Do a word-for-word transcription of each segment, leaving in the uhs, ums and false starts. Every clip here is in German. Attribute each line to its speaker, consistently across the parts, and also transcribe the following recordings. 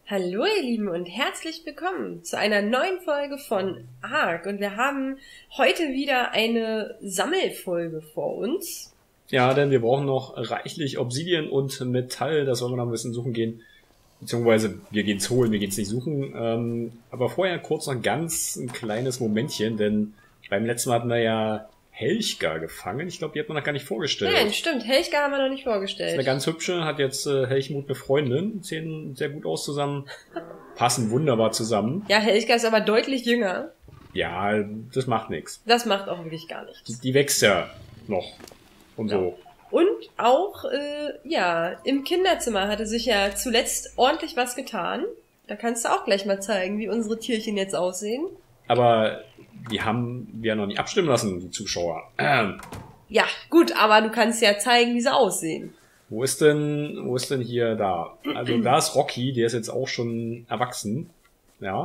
Speaker 1: Hallo ihr Lieben und herzlich willkommen zu einer neuen Folge von Ark. Und wir haben heute wieder eine Sammelfolge vor uns.
Speaker 2: Ja, denn wir brauchen noch reichlich Obsidian und Metall, das wollen wir noch ein bisschen suchen gehen. Beziehungsweise wir gehen es holen, wir gehen es nicht suchen. Ähm, aber vorher kurz noch ein ganz ein kleines Momentchen, denn beim letzten Mal hatten wir ja Helchka gefangen. Ich glaube, die hat man noch gar nicht vorgestellt.
Speaker 1: Nein, stimmt. Helchka haben wir noch nicht
Speaker 2: Das
Speaker 1: vorgestellt.
Speaker 2: ist eine ganz hübsche, hat jetzt äh, Helchmut eine Freundin. Sehen sehr gut aus zusammen. Passen wunderbar zusammen.
Speaker 1: Ja, Helchka ist aber deutlich jünger.
Speaker 2: Ja, das macht nichts.
Speaker 1: Das macht auch wirklich gar nichts.
Speaker 2: Die, die wächst ja noch. Und
Speaker 1: Ja.
Speaker 2: so.
Speaker 1: Und auch, äh, ja, im Kinderzimmer hatte sich ja zuletzt ordentlich was getan. Da kannst du auch gleich mal zeigen, wie unsere Tierchen jetzt aussehen.
Speaker 2: Aber die haben wir noch nicht abstimmen lassen, die Zuschauer. Ähm,
Speaker 1: Ja, gut, aber du kannst ja zeigen, wie sie aussehen.
Speaker 2: wo ist denn, wo ist denn hier da? Also da ist Rocky, der ist jetzt auch schon erwachsen. Ja.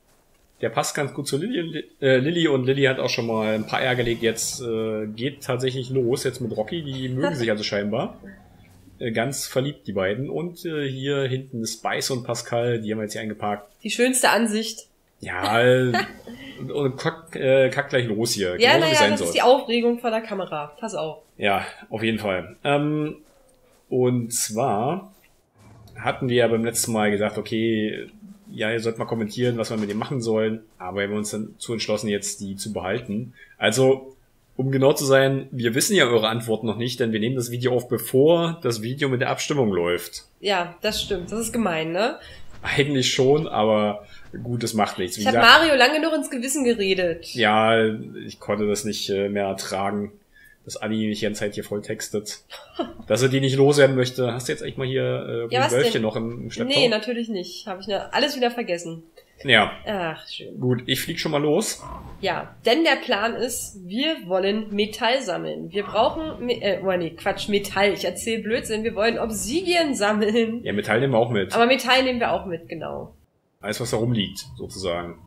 Speaker 2: Der passt ganz gut zu Lilly, äh, Lilly und Lilly hat auch schon mal ein paar Eier gelegt. Jetzt äh, geht tatsächlich los jetzt mit Rocky. Die mögen sich also scheinbar. Äh, ganz verliebt, die beiden. Und äh, hier hinten ist Spice und Pascal, die haben wir jetzt hier eingeparkt.
Speaker 1: Die schönste Ansicht.
Speaker 2: Ja, äh, und, und kack, äh, kack gleich los hier.
Speaker 1: Ja,
Speaker 2: Genauso wie
Speaker 1: naja,
Speaker 2: sein
Speaker 1: das
Speaker 2: soll.
Speaker 1: ist die Aufregung vor der Kamera. Pass auf.
Speaker 2: Ja, auf jeden Fall. Ähm, und zwar hatten wir ja beim letzten Mal gesagt, okay, ja, ihr sollt mal kommentieren, was wir mit dem machen sollen, aber wir haben uns dann zu entschlossen, jetzt die zu behalten. Also, um genau zu sein, wir wissen ja eure Antworten noch nicht, denn wir nehmen das Video auf, bevor das Video mit der Abstimmung läuft.
Speaker 1: Ja, das stimmt. Das ist gemein, ne?
Speaker 2: Eigentlich schon, aber gut, das macht nichts. Wie
Speaker 1: Ich habe
Speaker 2: gesagt,
Speaker 1: Mario lange noch ins Gewissen geredet.
Speaker 2: ja, ich konnte das nicht äh, mehr ertragen, dass Anni mich die ganze Zeit hier voll textet. Dass er die nicht loswerden möchte. Hast du jetzt eigentlich mal hier äh,
Speaker 1: Ja,
Speaker 2: ein
Speaker 1: was
Speaker 2: Wölfchen
Speaker 1: denn?
Speaker 2: noch im, im Schlepptau?
Speaker 1: Nee, natürlich nicht. Habe ich ne, alles wieder vergessen.
Speaker 2: Ja,
Speaker 1: Ach, schön.
Speaker 2: gut, ich flieg schon mal los.
Speaker 1: Ja, denn der Plan ist, wir wollen Metall sammeln. Wir brauchen, Me äh, oh nee, Quatsch, Metall. Ich erzähle Blödsinn. Wir wollen Obsidian sammeln.
Speaker 2: Ja, Metall nehmen wir auch mit.
Speaker 1: Aber Metall nehmen wir auch mit, genau.
Speaker 2: Alles, was da rumliegt, sozusagen.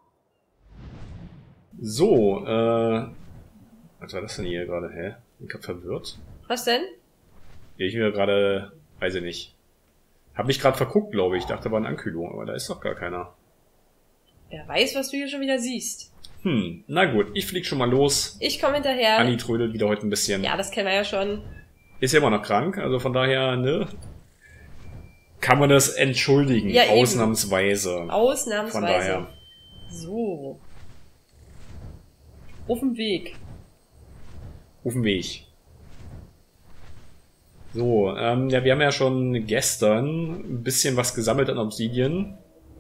Speaker 2: So, äh... Was war das denn hier gerade, hä? Ich hab verwirrt.
Speaker 1: Was denn?
Speaker 2: Ja, ich mir gerade... Weiß ich nicht. Hab mich gerade verguckt, glaube ich. Dachte, da war eine Ankühlung, aber da ist doch gar keiner.
Speaker 1: Wer weiß, was du hier schon wieder siehst.
Speaker 2: Hm, na gut, ich flieg schon mal los.
Speaker 1: Ich komme hinterher.
Speaker 2: Anni trödelt wieder heute ein bisschen.
Speaker 1: Ja, das kennen wir ja schon.
Speaker 2: Ist ja immer noch krank, also von daher, ne? Kann man das entschuldigen,
Speaker 1: Ja, eben.
Speaker 2: ausnahmsweise.
Speaker 1: Ausnahmsweise.
Speaker 2: Von daher.
Speaker 1: So. Auf dem Weg.
Speaker 2: Auf dem Weg. So, ähm, ja, wir haben ja schon gestern ein bisschen was gesammelt an Obsidian.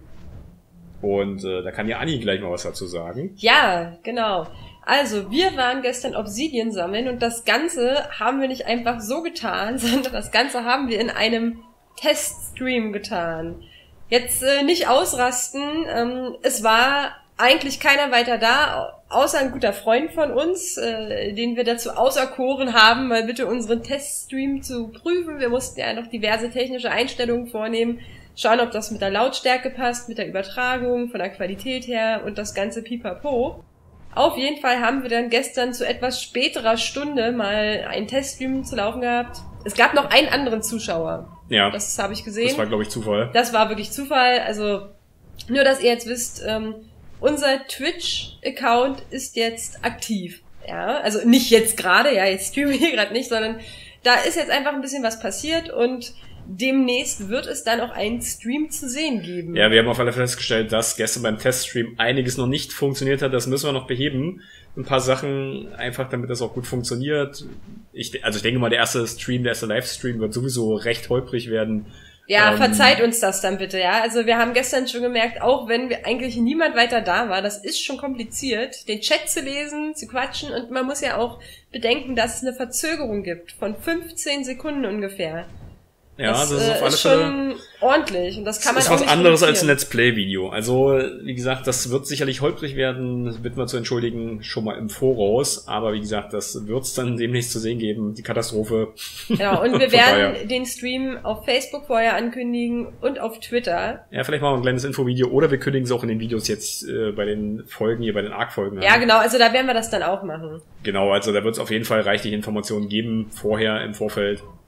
Speaker 2: Und äh, da kann ja Anni gleich mal was dazu sagen.
Speaker 1: Ja, genau. Also, wir waren gestern Obsidian sammeln und das Ganze haben wir nicht einfach so getan, sondern das Ganze haben wir in einem Teststream getan. Jetzt äh, nicht ausrasten, ähm, es war eigentlich keiner weiter da, außer ein guter Freund von uns, äh, den wir dazu auserkoren haben, mal bitte unseren Teststream zu prüfen. Wir mussten ja noch diverse technische Einstellungen vornehmen, schauen, ob das mit der Lautstärke passt, mit der Übertragung, von der Qualität her und das ganze Pipapo. Auf jeden Fall haben wir dann gestern zu etwas späterer Stunde mal einen Teststream zu laufen gehabt. Es gab noch einen anderen Zuschauer.
Speaker 2: Ja,
Speaker 1: Das habe ich gesehen.
Speaker 2: das war, glaube ich, Zufall.
Speaker 1: Das war wirklich Zufall. Also nur, dass ihr jetzt wisst, ähm, unser Twitch-Account ist jetzt aktiv. Ja, also nicht jetzt gerade, ja, jetzt streamen wir hier gerade nicht, sondern da ist jetzt einfach ein bisschen was passiert und demnächst wird es dann auch einen Stream zu sehen geben.
Speaker 2: Ja, wir haben auf alle Fälle festgestellt, dass gestern beim Teststream einiges noch nicht funktioniert hat. Das müssen wir noch beheben. Ein paar Sachen, einfach damit das auch gut funktioniert. Ich, also ich denke mal, der erste Stream, der erste Livestream wird sowieso recht holprig werden.
Speaker 1: Ja,
Speaker 2: Ähm,
Speaker 1: verzeiht uns das dann bitte, ja. Also wir haben gestern schon gemerkt, auch wenn wir eigentlich niemand weiter da war, das ist schon kompliziert, den Chat zu lesen, zu quatschen und man muss ja auch bedenken, dass es eine Verzögerung gibt von fünfzehn Sekunden ungefähr.
Speaker 2: Ja, das,
Speaker 1: das
Speaker 2: ist
Speaker 1: äh,
Speaker 2: auf alle
Speaker 1: ist
Speaker 2: Fälle...
Speaker 1: schon ordentlich und das kann man
Speaker 2: ist
Speaker 1: auch
Speaker 2: was
Speaker 1: nicht
Speaker 2: anderes als ein
Speaker 1: reduzieren.
Speaker 2: Let's Play-Video. Also, wie gesagt, das wird sicherlich holprig werden, das bitten wir zu entschuldigen, schon mal im Voraus. Aber wie gesagt, das wird's dann demnächst zu sehen geben, die Katastrophe.
Speaker 1: Genau, und wir
Speaker 2: Von daher.
Speaker 1: werden den Stream auf Facebook vorher ankündigen und auf Twitter.
Speaker 2: Ja, vielleicht machen wir ein kleines Infovideo oder wir kündigen es auch in den Videos jetzt äh, bei den Folgen hier, bei den Arc-Folgen.
Speaker 1: Ja, genau, also da werden wir das dann auch machen.
Speaker 2: Genau, also da wird es auf jeden Fall reichlich Informationen geben, vorher, im Vorfeld.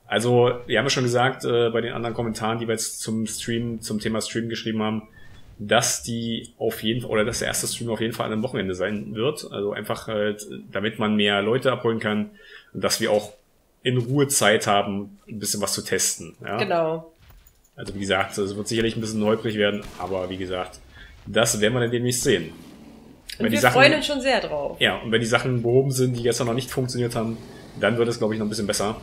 Speaker 2: Also, wir haben ja schon gesagt, äh, bei den anderen Kommentaren, die wir jetzt zum Stream, zum Thema Stream geschrieben haben, dass die auf jeden Fall, oder dass der erste Stream auf jeden Fall an einem Wochenende sein wird. Also einfach halt, damit man mehr Leute abholen kann und dass wir auch in Ruhe Zeit haben, ein bisschen was zu testen. Ja?
Speaker 1: Genau.
Speaker 2: Also wie gesagt, es wird sicherlich ein bisschen holprig werden, aber wie gesagt, das werden wir dann demnächst sehen.
Speaker 1: Und
Speaker 2: wenn
Speaker 1: wir
Speaker 2: die Sachen,
Speaker 1: freuen uns schon sehr drauf.
Speaker 2: Ja, und wenn die Sachen behoben sind, die gestern noch nicht funktioniert haben, dann wird es, glaube ich, noch ein bisschen besser.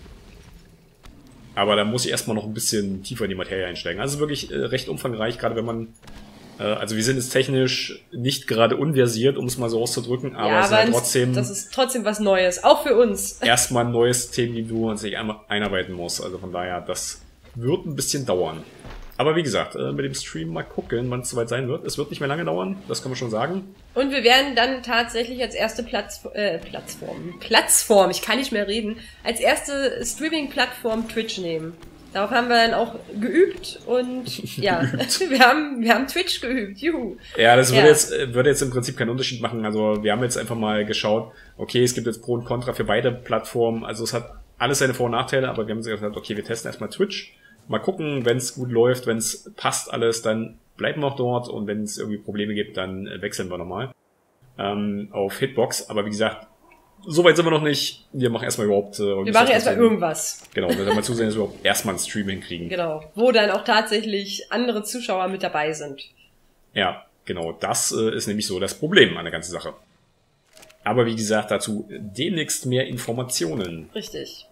Speaker 2: Aber da muss ich erstmal noch ein bisschen tiefer in die Materie einsteigen. Also wirklich äh, recht umfangreich, gerade wenn man, äh, also wir sind jetzt technisch nicht gerade unversiert, um es mal so auszudrücken, aber
Speaker 1: ja,
Speaker 2: es ist halt trotzdem,
Speaker 1: das ist trotzdem was Neues, auch für uns.
Speaker 2: Erstmal ein neues Themenniveau, wo man sich einarbeiten muss. Also von daher, das wird ein bisschen dauern. Aber wie gesagt, äh, mit dem Stream mal gucken, wann es soweit sein wird. Es wird nicht mehr lange dauern, das kann man schon sagen.
Speaker 1: Und wir werden dann tatsächlich als erste Platz, äh, Plattform, Plattform, ich kann nicht mehr reden, als erste Streaming-Plattform Twitch nehmen. Darauf haben wir dann auch geübt und ja, wir haben wir haben Twitch geübt, juhu.
Speaker 2: Ja, das würde
Speaker 1: ja.
Speaker 2: jetzt würde jetzt im Prinzip keinen Unterschied machen. Also wir haben jetzt einfach mal geschaut, okay, es gibt jetzt Pro und Contra für beide Plattformen. Also es hat alles seine Vor- und Nachteile, aber wir haben gesagt, okay, wir testen erstmal Twitch. Mal gucken, wenn es gut läuft, wenn es passt alles, dann bleiben wir auch dort und wenn es irgendwie Probleme gibt, dann wechseln wir nochmal ähm, auf Hitbox. Aber wie gesagt, so weit sind wir noch nicht. Wir machen erstmal überhaupt... Äh,
Speaker 1: wir machen erstmal irgendwas.
Speaker 2: Genau, wir werden mal zusehen, dass wir überhaupt erstmal ein Streaming kriegen.
Speaker 1: Genau, wo dann auch tatsächlich andere Zuschauer mit dabei sind.
Speaker 2: Ja, genau, das äh, ist nämlich so das Problem an der ganzen Sache. Aber wie gesagt, dazu demnächst mehr Informationen.
Speaker 1: Richtig.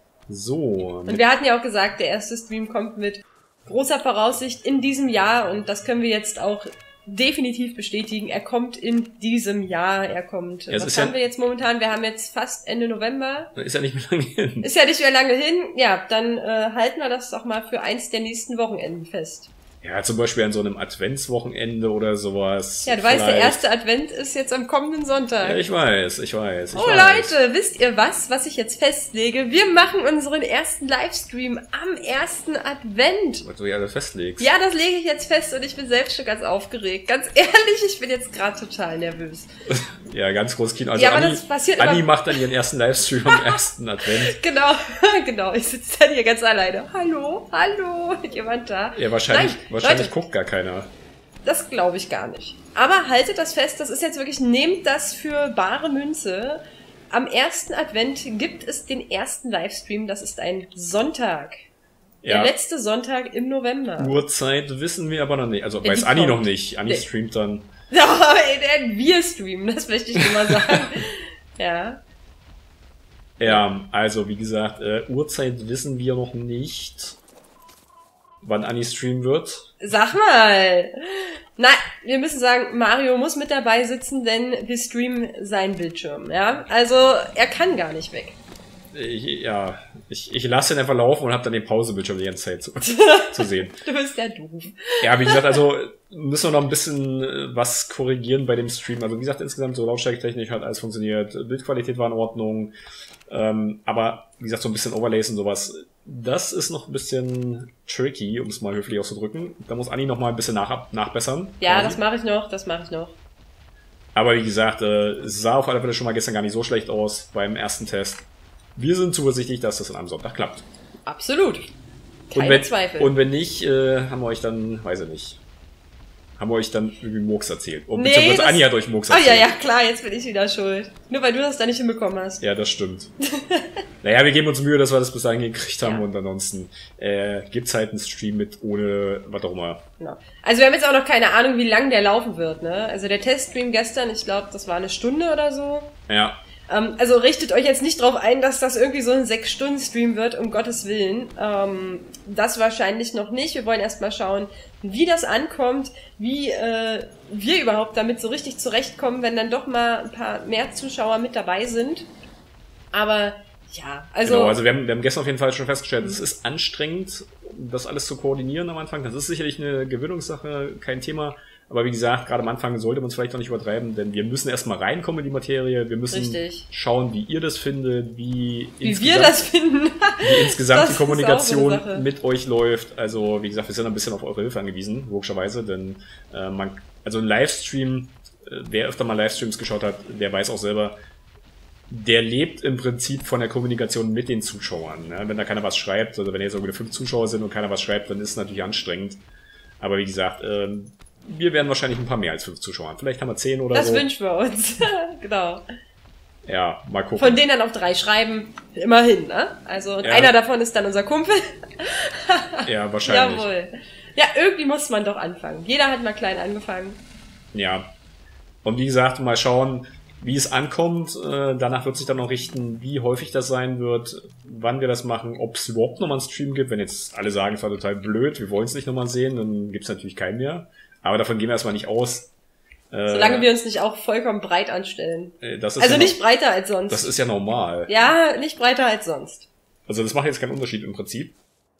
Speaker 2: So.
Speaker 1: Und wir hatten ja auch gesagt, der erste Stream kommt mit großer Voraussicht in diesem Jahr und das können wir jetzt auch definitiv bestätigen. Er kommt in diesem Jahr, er kommt,
Speaker 2: ja,
Speaker 1: was haben
Speaker 2: ja,
Speaker 1: wir jetzt momentan? Wir haben jetzt fast Ende November.
Speaker 2: Ist ja nicht mehr lange hin.
Speaker 1: Ist ja nicht mehr lange hin. Ja, dann äh, halten wir das doch mal für eins der nächsten Wochenenden fest.
Speaker 2: Ja, zum Beispiel an so einem Adventswochenende oder sowas.
Speaker 1: Ja, du weißt, der erste Advent ist jetzt am kommenden Sonntag.
Speaker 2: Ja, ich weiß, ich weiß. Ich
Speaker 1: oh
Speaker 2: weiß.
Speaker 1: Leute, wisst ihr was, was ich jetzt festlege? Wir machen unseren ersten Livestream am ersten Advent.
Speaker 2: Was du ja alles festlegst.
Speaker 1: Ja, das lege ich jetzt fest und ich bin selbst schon ganz aufgeregt. Ganz ehrlich, ich bin jetzt gerade total nervös.
Speaker 2: Ja, ganz großes Kino. Also
Speaker 1: ja, aber
Speaker 2: Anni,
Speaker 1: das passiert
Speaker 2: Anni
Speaker 1: immer...
Speaker 2: macht dann ihren ersten Livestream am ersten Advent.
Speaker 1: Genau, genau. Ich sitze dann hier ganz alleine. Hallo, hallo, jemand da?
Speaker 2: Ja, wahrscheinlich,
Speaker 1: Nein,
Speaker 2: wahrscheinlich
Speaker 1: Leute,
Speaker 2: guckt gar keiner.
Speaker 1: Das glaube ich gar nicht. Aber haltet das fest, das ist jetzt wirklich, nehmt das für bare Münze. Am ersten Advent gibt es den ersten Livestream, das ist ein Sonntag.
Speaker 2: Ja.
Speaker 1: Der letzte Sonntag im November.
Speaker 2: Uhrzeit wissen wir aber noch nicht. Also
Speaker 1: Ja,
Speaker 2: weiß
Speaker 1: die
Speaker 2: Anni
Speaker 1: kommt.
Speaker 2: noch nicht. Anni
Speaker 1: Nee.
Speaker 2: streamt dann.
Speaker 1: Ja, wir streamen, das möchte ich dir mal sagen. Ja.
Speaker 2: Ja, also wie gesagt, äh, Uhrzeit wissen wir noch nicht, wann Anni streamen wird.
Speaker 1: Sag mal. Nein, wir müssen sagen, Mario muss mit dabei sitzen, denn wir streamen seinen Bildschirm, ja? Also, er kann gar nicht weg.
Speaker 2: Ich, ja, ich, ich lasse ihn einfach laufen und habe dann den Pausebildschirm die ganze Zeit zu, zu sehen.
Speaker 1: Du bist ja doof.
Speaker 2: Ja, wie gesagt, also müssen wir noch ein bisschen äh, was korrigieren bei dem Stream. Also wie gesagt, insgesamt so Lautstärketechnik hat alles funktioniert, Bildqualität war in Ordnung, ähm, aber wie gesagt, so ein bisschen Overlays und sowas, das ist noch ein bisschen tricky, um es mal höflich auszudrücken. Da muss Anni noch mal ein bisschen nach, nachbessern.
Speaker 1: Ja,
Speaker 2: quasi.
Speaker 1: das mache ich noch, das mache ich noch.
Speaker 2: Aber wie gesagt, äh, es sah auf alle Fälle schon mal gestern gar nicht so schlecht aus beim ersten Test. Wir sind zuversichtlich, dass das an einem Sonntag klappt.
Speaker 1: Absolut. Keine
Speaker 2: und wenn,
Speaker 1: Zweifel.
Speaker 2: Und wenn nicht, äh, haben wir euch dann, weiß ich nicht, haben wir euch dann irgendwie Murks erzählt. Und
Speaker 1: Nee,
Speaker 2: beziehungsweise
Speaker 1: das-
Speaker 2: Anni hat euch Murks
Speaker 1: Oh
Speaker 2: erzählt.
Speaker 1: ja, ja, klar, jetzt bin ich wieder schuld. Nur weil du das da nicht hinbekommen hast.
Speaker 2: Ja, das stimmt. Naja, wir geben uns Mühe, dass wir das bis dahin gekriegt haben
Speaker 1: Ja.
Speaker 2: und ansonsten äh, gibt's halt einen Stream mit ohne, was auch immer.
Speaker 1: Genau. Also wir haben jetzt auch noch keine Ahnung, wie lang der laufen wird, ne? Also der Teststream gestern, ich glaube, das war eine Stunde oder so.
Speaker 2: Ja,
Speaker 1: Ähm, also richtet euch jetzt nicht drauf ein, dass das irgendwie so ein sechs Stunden Stream wird, um Gottes Willen. Ähm, das wahrscheinlich noch nicht. Wir wollen erstmal schauen, wie das ankommt, wie äh, wir überhaupt damit so richtig zurechtkommen, wenn dann doch mal ein paar mehr Zuschauer mit dabei sind. Aber ja, also...
Speaker 2: genau. Also wir haben, wir haben gestern auf jeden Fall schon festgestellt, es ist anstrengend, das alles zu koordinieren am Anfang. Das ist sicherlich eine Gewöhnungssache, kein Thema. Aber wie gesagt, gerade am Anfang sollte man es vielleicht noch nicht übertreiben, denn wir müssen erstmal reinkommen in die Materie. Wir müssen
Speaker 1: Richtig.
Speaker 2: schauen, wie ihr das findet, wie,
Speaker 1: wie
Speaker 2: insgesamt-
Speaker 1: wir das finden.
Speaker 2: wie insgesamt
Speaker 1: Das
Speaker 2: die
Speaker 1: ist auch so eine
Speaker 2: Kommunikation
Speaker 1: Sache.
Speaker 2: mit euch läuft. Also wie gesagt, wir sind ein bisschen auf eure Hilfe angewiesen, logischerweise, denn äh, man, also ein Livestream, äh, wer öfter mal Livestreams geschaut hat, der weiß auch selber, der lebt im Prinzip von der Kommunikation mit den Zuschauern. Ne? Wenn da keiner was schreibt, also wenn jetzt irgendwie fünf Zuschauer sind und keiner was schreibt, dann ist es natürlich anstrengend. Aber wie gesagt, ähm, wir werden wahrscheinlich ein paar mehr als fünf Zuschauer haben. Vielleicht haben wir zehn oder
Speaker 1: das
Speaker 2: so.
Speaker 1: Das wünschen wir uns. Genau.
Speaker 2: Ja, mal gucken.
Speaker 1: Von denen dann auch drei schreiben, immerhin, ne? Also und ja. Einer davon ist dann unser Kumpel.
Speaker 2: Ja, wahrscheinlich.
Speaker 1: Jawohl. Ja, irgendwie muss man doch anfangen. Jeder hat mal klein angefangen.
Speaker 2: Ja. Und wie gesagt, mal schauen, wie es ankommt. Äh, danach wird sich dann noch richten, wie häufig das sein wird, wann wir das machen, ob es überhaupt nochmal einen Stream gibt. Wenn jetzt alle sagen, es war total blöd, wir wollen es nicht nochmal sehen, dann gibt es natürlich keinen mehr. Aber davon gehen wir erstmal nicht aus. Äh,
Speaker 1: Solange wir uns nicht auch vollkommen breit anstellen.
Speaker 2: Das ist
Speaker 1: also
Speaker 2: ja
Speaker 1: nicht
Speaker 2: noch,
Speaker 1: breiter als sonst.
Speaker 2: Das ist ja normal.
Speaker 1: Ja, nicht breiter als sonst.
Speaker 2: Also das macht jetzt keinen Unterschied im Prinzip.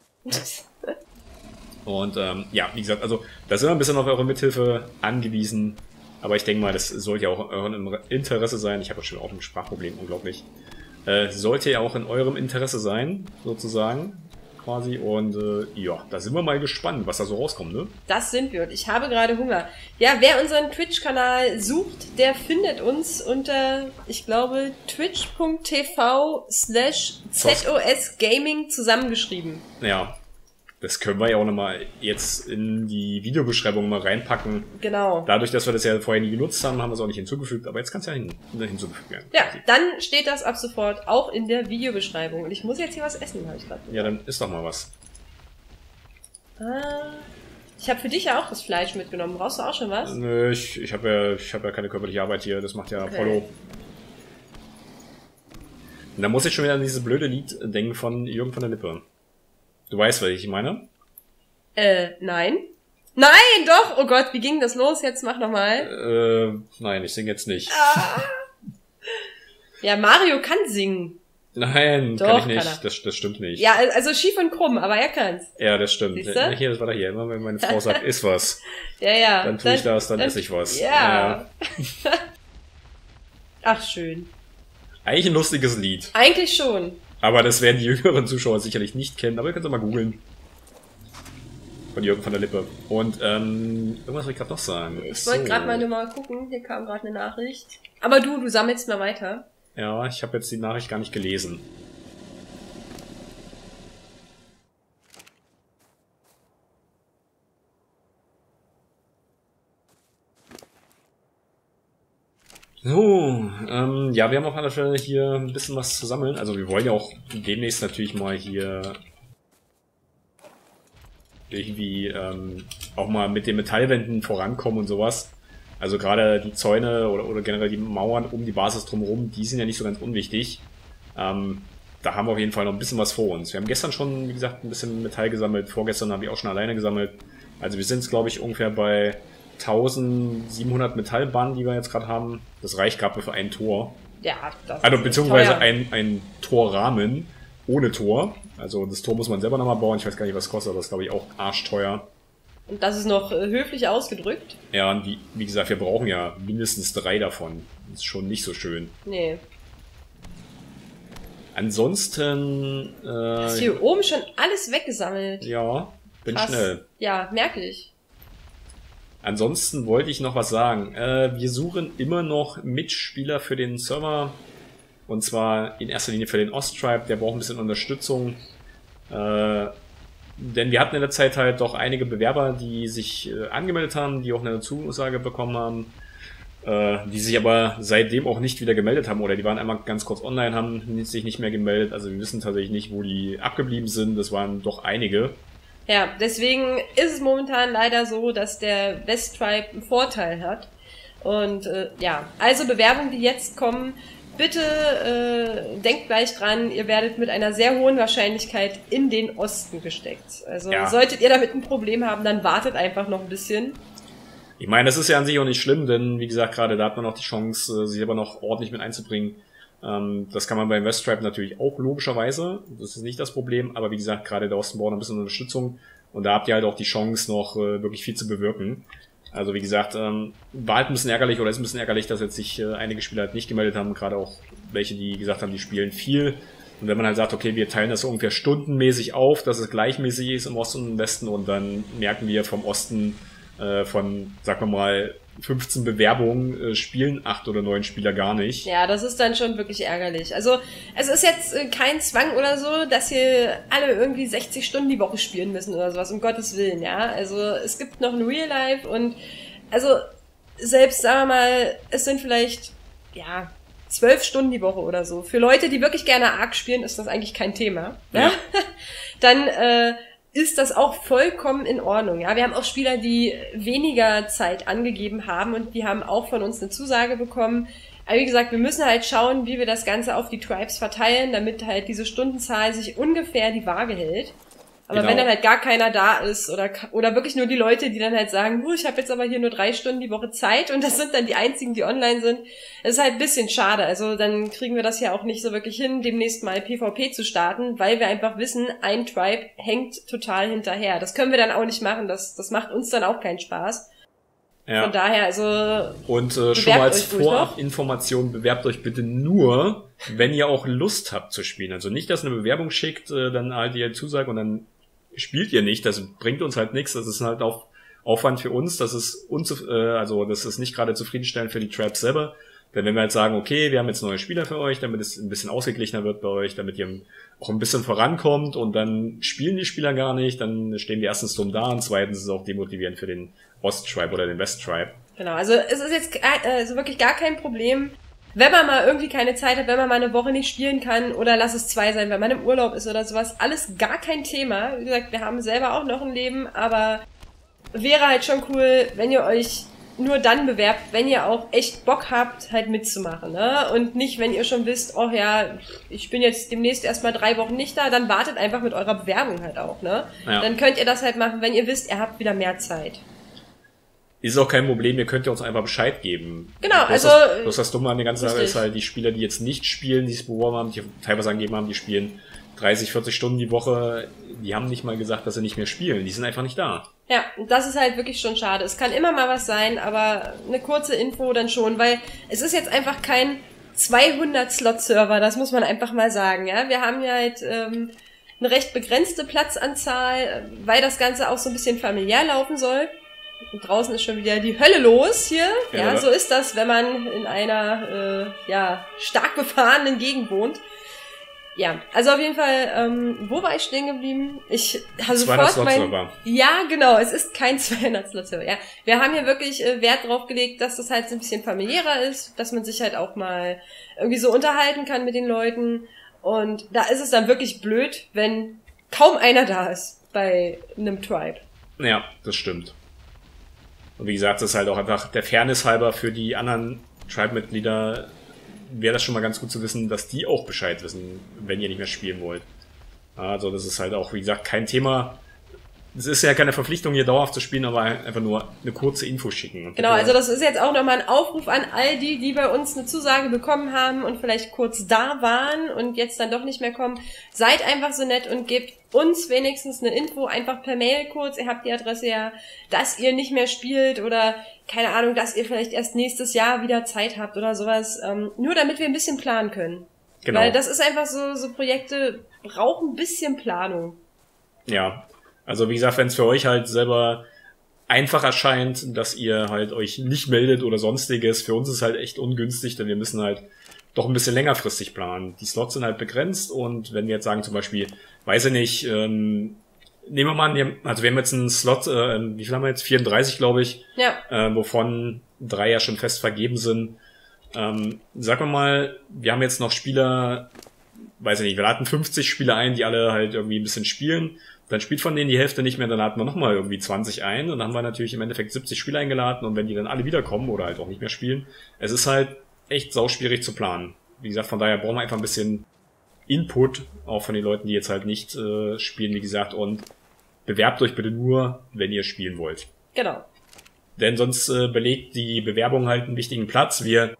Speaker 2: Und ähm, ja, wie gesagt, also da sind wir ein bisschen auf eure Mithilfe angewiesen. Aber ich denke mal, das sollte ja auch in eurem Interesse sein. Ich habe ja schon auch ein Sprachproblem, unglaublich. Äh, sollte ja auch in eurem Interesse sein, sozusagen, quasi. Und äh, ja, da sind wir mal gespannt, was da so rauskommt, ne?
Speaker 1: Das sind wir und ich habe gerade Hunger. Ja, wer unseren Twitch-Kanal sucht, der findet uns unter, ich glaube, twitch.tv slash zosgaming zusammengeschrieben.
Speaker 2: Ja. Das können wir ja auch nochmal jetzt in die Videobeschreibung mal reinpacken.
Speaker 1: Genau.
Speaker 2: Dadurch, dass wir das ja vorher nie genutzt haben, haben wir es auch nicht hinzugefügt, aber jetzt kann es ja hin, hinzugefügt werden.
Speaker 1: Ja, dann steht das ab sofort auch in der Videobeschreibung. Und ich muss jetzt hier was essen, habe ich gerade gesagt.
Speaker 2: Ja, dann isst doch mal was.
Speaker 1: Ah, ich habe für dich ja auch das Fleisch mitgenommen. Brauchst du auch schon was?
Speaker 2: Nö, ich, ich habe ja, ich hab ja keine körperliche Arbeit hier, das macht ja okay. Apollo. Und da muss ich schon wieder an dieses blöde Lied denken von Jürgen von der Lippe. Du weißt, was ich meine?
Speaker 1: Äh, nein. Nein, doch! Oh Gott, wie ging das los? Jetzt mach nochmal.
Speaker 2: Äh, nein, ich singe jetzt nicht.
Speaker 1: Ah. Ja, Mario kann singen.
Speaker 2: Nein, doch, kann ich nicht. Kann das, das stimmt nicht.
Speaker 1: Ja, also schief und krumm, aber er kann's.
Speaker 2: Ja, das stimmt.
Speaker 1: Siehste?
Speaker 2: Hier, das war da hier. Immer wenn meine Frau sagt, iss was.
Speaker 1: Ja, ja.
Speaker 2: Dann tue ich das, dann, dann esse ich was.
Speaker 1: Ja. ja. Ach, schön.
Speaker 2: Eigentlich ein lustiges Lied.
Speaker 1: Eigentlich schon.
Speaker 2: Aber das werden die jüngeren Zuschauer sicherlich nicht kennen, aber ihr könnt es mal googeln. Von Jürgen von der Lippe. Und, ähm, irgendwas wollte ich gerade noch sagen.
Speaker 1: Ich
Speaker 2: so.
Speaker 1: wollte gerade mal nur mal gucken, hier kam gerade eine Nachricht. Aber du, du sammelst mal weiter.
Speaker 2: Ja, ich habe jetzt die Nachricht gar nicht gelesen. So, ähm, ja, wir haben auf alle Fälle hier ein bisschen was zu sammeln. Also wir wollen ja auch demnächst natürlich mal hier irgendwie ähm, auch mal mit den Metallwänden vorankommen und sowas. Also gerade die Zäune oder, oder generell die Mauern um die Basis drumherum, die sind ja nicht so ganz unwichtig. Ähm, da haben wir auf jeden Fall noch ein bisschen was vor uns. Wir haben gestern schon, wie gesagt, ein bisschen Metall gesammelt. Vorgestern habe ich auch schon alleine gesammelt. Also wir sind, glaube ich, ungefähr bei eintausendsiebenhundert Metallbahnen, die wir jetzt gerade haben. Das reicht gerade für ein Tor.
Speaker 1: Ja, das
Speaker 2: Also
Speaker 1: ist
Speaker 2: beziehungsweise
Speaker 1: teuer.
Speaker 2: ein, ein Torrahmen ohne Tor. Also das Tor muss man selber nochmal bauen. Ich weiß gar nicht, was es kostet, aber das ist, glaube ich, auch arschteuer.
Speaker 1: Und das ist noch äh, höflich ausgedrückt.
Speaker 2: Ja, und wie, wie gesagt, wir brauchen ja mindestens drei davon. Das ist schon nicht so schön.
Speaker 1: Nee.
Speaker 2: Ansonsten... Äh,
Speaker 1: Hast hier oben schon alles weggesammelt?
Speaker 2: Ja, bin
Speaker 1: Krass.
Speaker 2: schnell.
Speaker 1: Ja, merke ich.
Speaker 2: Ansonsten wollte ich noch was sagen. Äh, wir suchen immer noch Mitspieler für den Server. Und zwar in erster Linie für den Osttribe. Der braucht ein bisschen Unterstützung. Äh, denn wir hatten in der Zeit halt doch einige Bewerber, die sich äh, angemeldet haben, die auch eine Zusage bekommen haben. Äh, die sich aber seitdem auch nicht wieder gemeldet haben. Oder die waren einmal ganz kurz online, haben sich nicht mehr gemeldet. Also wir wissen tatsächlich nicht, wo die abgeblieben sind. Das waren doch einige.
Speaker 1: Ja, deswegen ist es momentan leider so, dass der Westtribe einen Vorteil hat. Und äh, ja, also Bewerbungen, die jetzt kommen, bitte äh, denkt gleich dran, ihr werdet mit einer sehr hohen Wahrscheinlichkeit in den Osten gesteckt. Also
Speaker 2: ja.
Speaker 1: Solltet ihr damit ein Problem haben, dann wartet einfach noch ein bisschen.
Speaker 2: Ich meine, das ist ja an sich auch nicht schlimm, denn wie gesagt, gerade da hat man auch die Chance, sich aber noch ordentlich mit einzubringen. Das kann man beim Westtribe natürlich auch logischerweise, das ist nicht das Problem, aber wie gesagt, gerade der Osten braucht ein bisschen Unterstützung und da habt ihr halt auch die Chance, noch äh, wirklich viel zu bewirken. Also wie gesagt, ähm, war halt ein bisschen ärgerlich oder ist ein bisschen ärgerlich, dass jetzt sich äh, einige Spieler halt nicht gemeldet haben, gerade auch welche, die gesagt haben, die spielen viel. Und wenn man halt sagt, okay, wir teilen das so ungefähr stundenmäßig auf, dass es gleichmäßig ist im Osten und im Westen und dann merken wir vom Osten äh, von, sagen wir mal, fünfzehn Bewerbungen äh, spielen acht oder neun Spieler gar nicht.
Speaker 1: Ja, das ist dann schon wirklich ärgerlich. Also es ist jetzt äh, kein Zwang oder so, dass hier alle irgendwie sechzig Stunden die Woche spielen müssen oder sowas, um Gottes Willen, ja. Also es gibt noch ein Real Life und also selbst, sagen wir mal, es sind vielleicht, ja, zwölf Stunden die Woche oder so. Für Leute, die wirklich gerne Ark spielen, ist das eigentlich kein Thema. Ja. Ja? Dann äh, ist das auch vollkommen in Ordnung. Ja, wir haben auch Spieler, die weniger Zeit angegeben haben und die haben auch von uns eine Zusage bekommen. Aber wie gesagt, wir müssen halt schauen, wie wir das Ganze auf die Tribes verteilen, damit halt diese Stundenzahl sich ungefähr die Waage hält. Aber genau. Wenn dann halt gar keiner da ist oder oder wirklich nur die Leute, die dann halt sagen, ich habe jetzt aber hier nur drei Stunden die Woche Zeit und das sind dann die einzigen, die online sind, das ist halt ein bisschen schade. Also dann kriegen wir das ja auch nicht so wirklich hin, demnächst mal PvP zu starten, weil wir einfach wissen, ein Tribe hängt total hinterher. Das können wir dann auch nicht machen, das das macht uns dann auch keinen Spaß. Ja. Von daher, also
Speaker 2: und äh, schon mal als Vorinformation, bewerbt euch bitte nur, wenn ihr auch Lust habt zu spielen. Also nicht, dass eine Bewerbung schickt, äh, dann halt ihr Zusage und dann spielt ihr nicht, das bringt uns halt nichts, das ist halt auch Aufwand für uns, das ist unzuf äh, also das ist nicht gerade zufriedenstellend für die Tribes selber, denn wenn wir halt sagen, okay, wir haben jetzt neue Spieler für euch, damit es ein bisschen ausgeglichener wird bei euch, damit ihr auch ein bisschen vorankommt und dann spielen die Spieler gar nicht, dann stehen die erstens dumm da und zweitens ist es auch demotivierend für den Ost-Tribe oder den West-Tribe.
Speaker 1: Genau, also es ist jetzt also wirklich gar kein Problem, wenn man mal irgendwie keine Zeit hat, wenn man mal eine Woche nicht spielen kann oder lass es zwei sein, wenn man im Urlaub ist oder sowas, alles gar kein Thema. Wie gesagt, wir haben selber auch noch ein Leben, aber wäre halt schon cool, wenn ihr euch nur dann bewerbt, wenn ihr auch echt Bock habt, halt mitzumachen, ne? Und nicht, wenn ihr schon wisst, oh ja, ich bin jetzt demnächst erstmal drei Wochen nicht da, dann wartet einfach mit eurer Bewerbung halt auch, ne? Ja. Dann könnt ihr das halt machen, wenn ihr wisst, ihr habt wieder mehr Zeit.
Speaker 2: Ist auch kein Problem, ihr könnt ja uns einfach Bescheid geben.
Speaker 1: Genau,
Speaker 2: das
Speaker 1: also...
Speaker 2: Das, das, das Dumme an der ganzen Sache ist halt, die Spieler, die jetzt nicht spielen, die es beworben haben, die teilweise angegeben haben, die spielen dreißig, vierzig Stunden die Woche, die haben nicht mal gesagt, dass sie nicht mehr spielen. Die sind einfach nicht da.
Speaker 1: Ja, das ist halt wirklich schon schade. Es kann immer mal was sein, aber eine kurze Info dann schon, weil es ist jetzt einfach kein zweihundert-Slot-Server, das muss man einfach mal sagen, ja. Wir haben ja halt ähm, eine recht begrenzte Platzanzahl, weil das Ganze auch so ein bisschen familiär laufen soll. Und draußen ist schon wieder die Hölle los hier. Ja, ja, so ist das, wenn man in einer äh, ja stark befahrenen Gegend wohnt. Ja, also auf jeden Fall, ähm, wo war ich stehen geblieben? Ich habe sofort mein... Ja, genau, es ist kein zweihundert-Slot-Server. Ja, wir haben hier wirklich äh, Wert drauf gelegt, dass das halt so ein bisschen familiärer ist, dass man sich halt auch mal irgendwie so unterhalten kann mit den Leuten. Und da ist es dann wirklich blöd, wenn kaum einer da ist bei einem Tribe.
Speaker 2: Ja, das stimmt. Und wie gesagt, das ist halt auch einfach der Fairness halber für die anderen Tribe-Mitglieder, wäre das schon mal ganz gut zu wissen, dass die auch Bescheid wissen, wenn ihr nicht mehr spielen wollt. Also das ist halt auch, wie gesagt, kein Thema. Es ist ja keine Verpflichtung, hier dauerhaft zu spielen, aber einfach nur eine kurze Info schicken.
Speaker 1: Genau, also das ist jetzt auch nochmal ein Aufruf an all die, die bei uns eine Zusage bekommen haben und vielleicht kurz da waren und jetzt dann doch nicht mehr kommen. Seid einfach so nett und gebt uns wenigstens eine Info, einfach per Mail kurz, ihr habt die Adresse ja, dass ihr nicht mehr spielt oder, keine Ahnung, dass ihr vielleicht erst nächstes Jahr wieder Zeit habt oder sowas, ähm, nur damit wir ein bisschen planen können. Genau. Weil das ist einfach so, so Projekte brauchen ein bisschen Planung.
Speaker 2: Ja, also wie gesagt, wenn es für euch halt selber einfach erscheint, dass ihr halt euch nicht meldet oder sonstiges, für uns ist halt echt ungünstig, denn wir müssen halt doch ein bisschen längerfristig planen. Die Slots sind halt begrenzt und wenn wir jetzt sagen zum Beispiel, weiß ich nicht, ähm, nehmen wir mal an, also wir haben jetzt einen Slot, äh, wie viel haben wir jetzt? vierunddreißig, glaube ich,
Speaker 1: ja.
Speaker 2: äh, wovon drei ja schon fest vergeben sind. Ähm, sagen wir mal, wir haben jetzt noch Spieler, weiß ich nicht, wir laden fünfzig Spieler ein, die alle halt irgendwie ein bisschen spielen. Dann spielt von denen die Hälfte nicht mehr, dann laden wir nochmal irgendwie zwanzig ein und dann haben wir natürlich im Endeffekt siebzig Spieler eingeladen und wenn die dann alle wiederkommen oder halt auch nicht mehr spielen, es ist halt echt sauschwierig zu planen. Wie gesagt, von daher brauchen wir einfach ein bisschen Input, auch von den Leuten, die jetzt halt nicht äh, spielen, wie gesagt, und bewerbt euch bitte nur, wenn ihr spielen wollt.
Speaker 1: Genau.
Speaker 2: Denn sonst äh, belegt die Bewerbung halt einen wichtigen Platz. Wir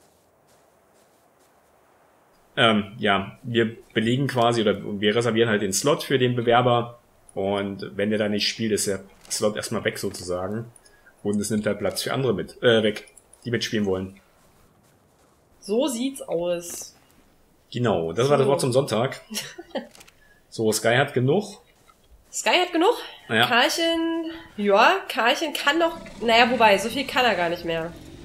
Speaker 2: ähm, ja, wir belegen quasi oder wir reservieren halt den Slot für den Bewerber. Und wenn der da nicht spielt, ist der Slot erstmal weg sozusagen. Und es nimmt halt Platz für andere mit, äh, weg, die mitspielen wollen.
Speaker 1: So sieht's aus.
Speaker 2: Genau, das so. war das Wort zum Sonntag. So, Sky hat genug.
Speaker 1: Sky hat genug?
Speaker 2: Ja.
Speaker 1: Karlchen, ja, Karlchen kann noch, naja, wobei, so viel kann er gar nicht mehr.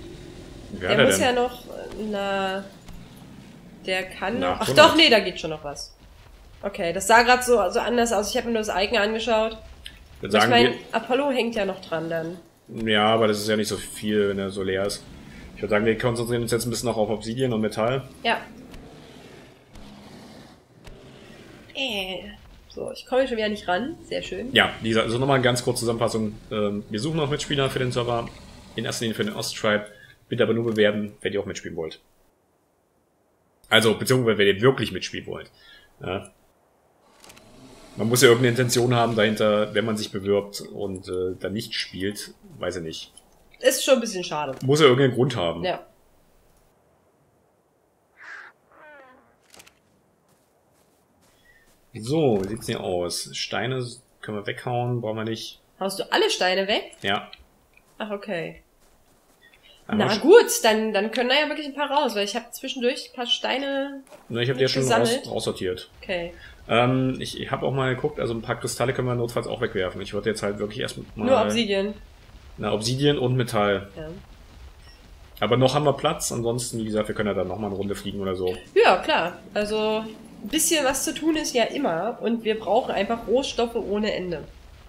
Speaker 2: Wer
Speaker 1: der
Speaker 2: hat er
Speaker 1: muss
Speaker 2: denn?
Speaker 1: ja noch, na, der kann noch, ach
Speaker 2: achthundert.
Speaker 1: doch, nee, da geht schon noch was. Okay, das sah gerade so, so anders aus. Ich habe mir nur das Icon angeschaut.
Speaker 2: Ich,
Speaker 1: Ich meine,
Speaker 2: wir,
Speaker 1: Apollo hängt ja noch dran dann.
Speaker 2: ja, aber das ist ja nicht so viel, wenn er so leer ist. Ich würde sagen, wir konzentrieren uns jetzt ein bisschen noch auf Obsidian und Metall.
Speaker 1: Ja. Äh. So, ich komme schon wieder nicht ran. Sehr schön.
Speaker 2: Ja, wie gesagt, also nochmal eine ganz kurze Zusammenfassung. Ähm, wir suchen noch Mitspieler für den Server. In erster Linie für den Osttribe. Bitte aber nur bewerben, wenn ihr auch mitspielen wollt. Also, beziehungsweise wenn ihr wirklich mitspielen wollt. Ja. Man muss ja irgendeine Intention haben dahinter, wenn man sich bewirbt und äh, dann nicht spielt. Weiß ich nicht.
Speaker 1: Ist schon ein bisschen schade.
Speaker 2: Muss ja irgendeinen Grund haben.
Speaker 1: Ja.
Speaker 2: So, wie sieht's hier aus? Steine können wir weghauen, brauchen wir nicht.
Speaker 1: Haust du alle Steine weg?
Speaker 2: Ja.
Speaker 1: Ach, okay.
Speaker 2: Haben
Speaker 1: Na
Speaker 2: wir sch-
Speaker 1: gut, dann, dann können da ja wirklich ein paar raus, weil ich habe zwischendurch ein paar Steine.
Speaker 2: Na, ich habe die ja schon raus,
Speaker 1: gesammelt.
Speaker 2: raussortiert.
Speaker 1: Okay.
Speaker 2: Ähm, ich ich habe auch mal geguckt, also ein paar Kristalle können wir notfalls auch wegwerfen. Ich würde jetzt halt wirklich erstmal
Speaker 1: Nur Obsidian.
Speaker 2: Na, Obsidian und Metall.
Speaker 1: Ja.
Speaker 2: Aber noch haben wir Platz, ansonsten, wie gesagt, wir können ja dann nochmal eine Runde fliegen oder so.
Speaker 1: Ja, klar. Also ein bisschen was zu tun ist ja immer und wir brauchen einfach Rohstoffe ohne Ende.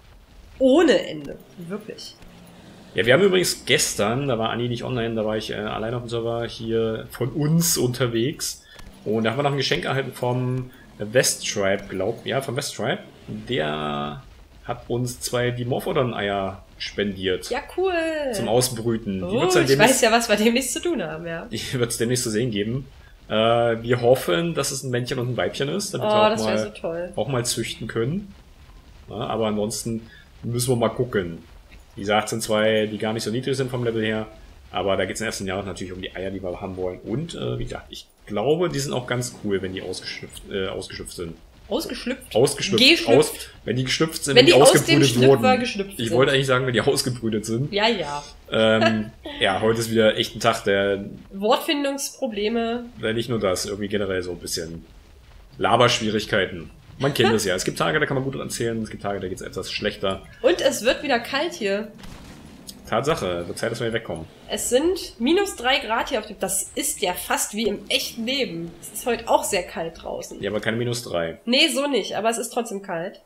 Speaker 1: Ohne Ende. Wirklich.
Speaker 2: Ja, wir haben übrigens gestern, da war Anni nicht online, da war ich äh, allein auf dem Server hier von uns unterwegs. Und da haben wir noch ein Geschenk erhalten vom Westtribe, glaub ja, vom Westtribe. Der hat uns zwei Dimorphodon-Eier spendiert.
Speaker 1: Ja, cool.
Speaker 2: Zum Ausbrüten. Die
Speaker 1: Oh,
Speaker 2: wird's dann
Speaker 1: ich
Speaker 2: demnächst,
Speaker 1: weiß ja, was wir demnächst zu tun haben, ja.
Speaker 2: die wird's demnächst zu sehen geben. Äh, wir hoffen, dass es ein Männchen und ein Weibchen ist, damit
Speaker 1: Oh,
Speaker 2: wir auch
Speaker 1: das wäre
Speaker 2: mal,
Speaker 1: so toll.
Speaker 2: auch mal züchten können. Ja, aber ansonsten müssen wir mal gucken. Wie gesagt, sind zwei, die gar nicht so niedrig sind vom Level her. Aber da geht es in ersten Jahren natürlich um die Eier, die wir haben wollen. Und äh, wie gesagt, ich glaube, die sind auch ganz cool, wenn die ausgeschlüpft, äh, ausgeschlüpft sind.
Speaker 1: Ausgeschlüpft?
Speaker 2: Ausgeschlüpft.
Speaker 1: Geschlüpft.
Speaker 2: Aus, wenn die geschlüpft sind,
Speaker 1: Wenn
Speaker 2: wenn,
Speaker 1: die aus dem
Speaker 2: ausgebrütet
Speaker 1: Schlüpfer
Speaker 2: wurden.
Speaker 1: geschlüpft
Speaker 2: Ich
Speaker 1: sind.
Speaker 2: wollte eigentlich sagen, wenn die ausgebrütet sind.
Speaker 1: Ja, ja.
Speaker 2: Ähm, ja, heute ist wieder echt ein Tag, der,
Speaker 1: Wortfindungsprobleme.
Speaker 2: der nicht nur das, irgendwie generell so ein bisschen Laberschwierigkeiten. Man kennt es ja. Es gibt Tage, da kann man gut erzählen. Es gibt Tage, da geht es etwas schlechter.
Speaker 1: Und es wird wieder kalt hier.
Speaker 2: Tatsache, wird Zeit, dass wir hier wegkommen.
Speaker 1: Es sind minus drei Grad hier auf dem... Das ist ja fast wie im echten Leben. Es ist heute auch sehr kalt draußen.
Speaker 2: Ja, aber keine minus drei.
Speaker 1: Nee, so nicht, aber es ist trotzdem kalt.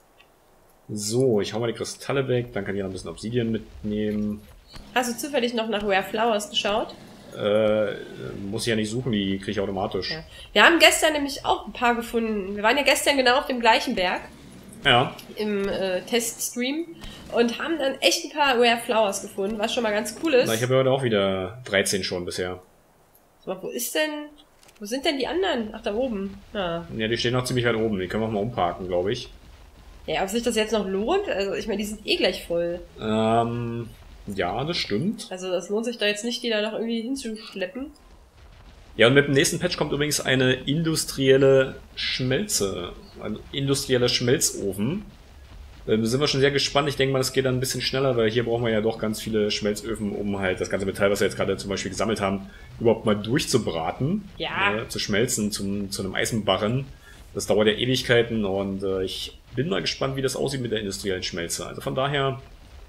Speaker 2: So, ich hau mal die Kristalle weg, dann kann ich noch ein bisschen Obsidian mitnehmen.
Speaker 1: Hast du zufällig noch nach Rare Flowers geschaut?
Speaker 2: Äh, muss ich ja nicht suchen, die kriege ich automatisch.
Speaker 1: Ja. Wir haben gestern nämlich auch ein paar gefunden. Wir waren ja gestern genau auf dem gleichen Berg
Speaker 2: Ja.
Speaker 1: im äh, Teststream und haben dann echt ein paar Rare Flowers gefunden, was schon mal ganz cool ist.
Speaker 2: Na, ich habe ja heute auch wieder dreizehn schon bisher.
Speaker 1: So, wo ist denn... Wo sind denn die anderen? Ach, da oben. Ja.
Speaker 2: Ja, die stehen noch ziemlich weit oben, die können wir auch mal umparken, glaube ich.
Speaker 1: Ja, ob sich das jetzt noch lohnt? Also, ich meine, die sind eh gleich voll.
Speaker 2: Ähm, ja, das stimmt.
Speaker 1: Also, das lohnt sich da jetzt nicht, die da noch irgendwie hinzuschleppen.
Speaker 2: Ja, und mit dem nächsten Patch kommt übrigens eine industrielle Schmelze. Ein industrieller Schmelzofen. Ähm, sind wir schon sehr gespannt. Ich denke mal, das geht dann ein bisschen schneller, weil hier brauchen wir ja doch ganz viele Schmelzöfen, um halt das ganze Metall, was wir jetzt gerade zum Beispiel gesammelt haben, überhaupt mal durchzubraten.
Speaker 1: Ja.
Speaker 2: Äh, zu schmelzen, zum, zu einem Eisenbarren. Das dauert ja Ewigkeiten und äh, ich bin mal gespannt, wie das aussieht mit der industriellen Schmelze. Also von daher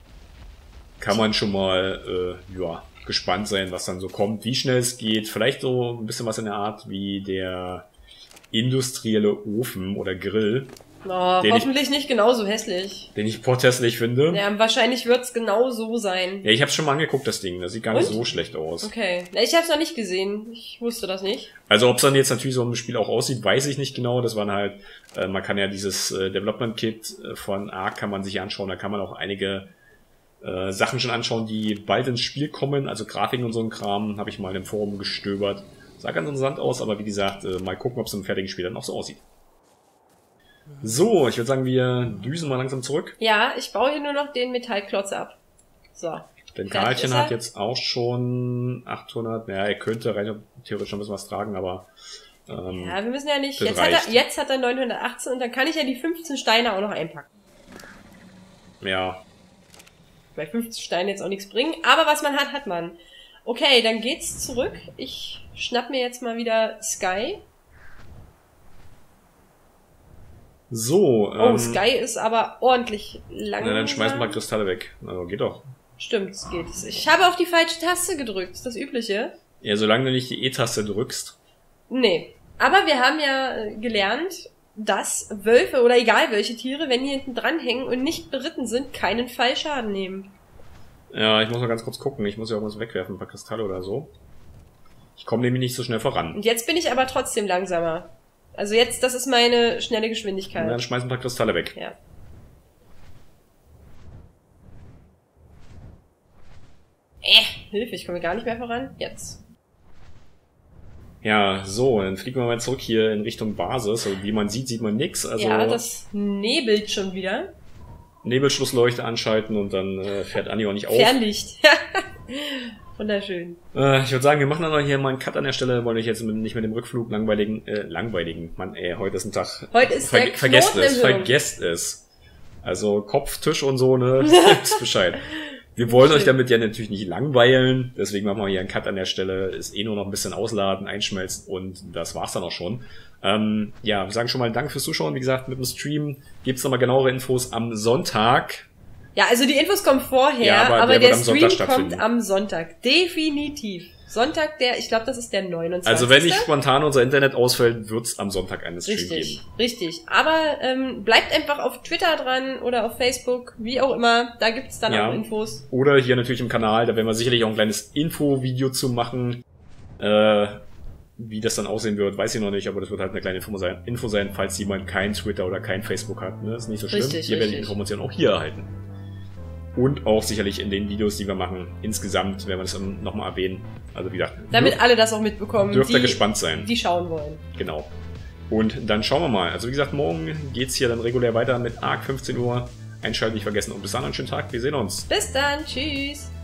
Speaker 2: kann man schon mal äh, ja, gespannt sein, was dann so kommt, wie schnell es geht. Vielleicht so ein bisschen was in der Art wie der industrielle Ofen oder Grill,
Speaker 1: Oh,
Speaker 2: Den
Speaker 1: hoffentlich nicht genauso hässlich.
Speaker 2: den ich portestlich finde.
Speaker 1: Ja, wahrscheinlich wird's genau so sein.
Speaker 2: Ja, ich habe schon mal angeguckt, das Ding. Das sieht gar nicht
Speaker 1: Und?
Speaker 2: so schlecht aus.
Speaker 1: Okay. Na, ich hab's noch nicht gesehen. Ich wusste das nicht.
Speaker 2: Also ob es dann jetzt natürlich so im Spiel auch aussieht, weiß ich nicht genau. Das waren halt, äh, man kann ja dieses äh, Development Kit äh, von Ark kann man sich anschauen. Da kann man auch einige äh, Sachen schon anschauen, die bald ins Spiel kommen. Also Grafiken und so ein Kram habe ich mal im Forum gestöbert. Sah ganz interessant aus, aber wie gesagt, äh, mal gucken, ob es im fertigen Spiel dann auch so aussieht. So, ich würde sagen, wir düsen mal langsam zurück.
Speaker 1: Ja, ich baue hier nur noch den Metallklotz ab. So.
Speaker 2: Denn
Speaker 1: Fertig
Speaker 2: Karlchen
Speaker 1: ist er.
Speaker 2: hat jetzt auch schon achthundert, naja, er könnte rein theoretisch schon ein bisschen was tragen, aber ähm,
Speaker 1: Ja, wir müssen ja nicht.
Speaker 2: das
Speaker 1: Jetzt hat,
Speaker 2: reicht.
Speaker 1: er, jetzt hat er neunhundertachtzehn und dann kann ich ja die fünfzehn Steine auch noch einpacken.
Speaker 2: ja,
Speaker 1: Weil fünfzehn Steine jetzt auch nichts bringen. Aber was man hat, hat man. Okay, dann geht's zurück. Ich schnapp mir jetzt mal wieder Sky.
Speaker 2: so.
Speaker 1: Oh,
Speaker 2: ähm,
Speaker 1: Sky ist aber ordentlich lang.
Speaker 2: Na, dann schmeißen wir mal Kristalle weg. Also, geht doch.
Speaker 1: Stimmt, es geht. Ich habe auf die falsche Taste gedrückt. Ist das Übliche?
Speaker 2: Ja, solange du nicht die E-Taste drückst.
Speaker 1: Nee. Aber wir haben ja gelernt, dass Wölfe oder egal welche Tiere, wenn die hinten dranhängen und nicht beritten sind, keinen Fallschaden nehmen.
Speaker 2: Ja, ich muss mal ganz kurz gucken. Ich muss ja irgendwas wegwerfen, ein paar Kristalle oder so. Ich komme nämlich nicht so schnell voran.
Speaker 1: Und jetzt bin ich aber trotzdem langsamer. Also jetzt, das ist meine schnelle Geschwindigkeit.
Speaker 2: Und dann schmeiß ein paar Kristalle weg.
Speaker 1: Ja. Äh, Hilfe, ich komme gar nicht mehr voran. Jetzt.
Speaker 2: Ja, so, dann fliegen wir mal zurück hier in Richtung Basis. Und wie man sieht, sieht man nix. Also
Speaker 1: ja, das nebelt schon wieder.
Speaker 2: Nebelschlussleuchte anschalten und dann äh, fährt Anni auch nicht auf.
Speaker 1: Fernlicht. Wunderschön.
Speaker 2: Äh, ich würde sagen, wir machen dann noch hier mal einen Cut an der Stelle, wollen euch jetzt mit, nicht mit dem Rückflug langweiligen, äh, langweiligen, Mann, ey, heute ist ein Tag.
Speaker 1: Heute ist der
Speaker 2: Ver Vergesst
Speaker 1: Knoten
Speaker 2: es,
Speaker 1: im Hirn.
Speaker 2: vergesst es. Also Kopf, Tisch und so, ne, wisst Bescheid. Wir wollen
Speaker 1: Schön.
Speaker 2: euch damit ja natürlich nicht langweilen, deswegen machen wir hier einen Cut an der Stelle, ist eh nur noch ein bisschen ausladen, einschmelzen und das war's dann auch schon. Ähm, ja, wir sagen schon mal Danke fürs Zuschauen, wie gesagt, mit dem Stream gibt's nochmal genauere Infos am Sonntag.
Speaker 1: Ja, also die Infos kommen vorher,
Speaker 2: Ja, aber
Speaker 1: aber,
Speaker 2: der
Speaker 1: der,
Speaker 2: wird am
Speaker 1: Stream
Speaker 2: Sonntag
Speaker 1: kommt
Speaker 2: stattfinden.
Speaker 1: am Sonntag. Definitiv. Sonntag, der, ich glaube, das ist der neunundzwanzigste
Speaker 2: Also wenn nicht spontan unser Internet ausfällt, wird's am Sonntag einen Stream
Speaker 1: Richtig,
Speaker 2: geben.
Speaker 1: richtig. Aber ähm, bleibt einfach auf Twitter dran oder auf Facebook, wie auch immer. Da gibt's dann
Speaker 2: Ja.
Speaker 1: auch Infos.
Speaker 2: Oder hier natürlich im Kanal, da werden wir sicherlich auch ein kleines Info-Video zu machen. Äh, wie das dann aussehen wird, weiß ich noch nicht, aber das wird halt eine kleine Info sein, Info sein, falls jemand kein Twitter oder kein Facebook hat. Ne? Das ist nicht so schlimm.
Speaker 1: Richtig,
Speaker 2: Ihr werdet die
Speaker 1: richtig.
Speaker 2: Informationen auch hier erhalten. Und auch sicherlich in den Videos, die wir machen. Insgesamt werden wir das dann nochmal erwähnen. Also wie gesagt,
Speaker 1: Damit
Speaker 2: dürft,
Speaker 1: alle das auch mitbekommen,
Speaker 2: dürft ihr
Speaker 1: die,
Speaker 2: gespannt sein.
Speaker 1: die schauen wollen.
Speaker 2: Genau. Und dann schauen wir mal. Also wie gesagt, morgen geht's hier dann regulär weiter mit Arc fünfzehn Uhr. Einschalten nicht vergessen und bis dann einen schönen Tag. Wir sehen uns.
Speaker 1: Bis dann, tschüss.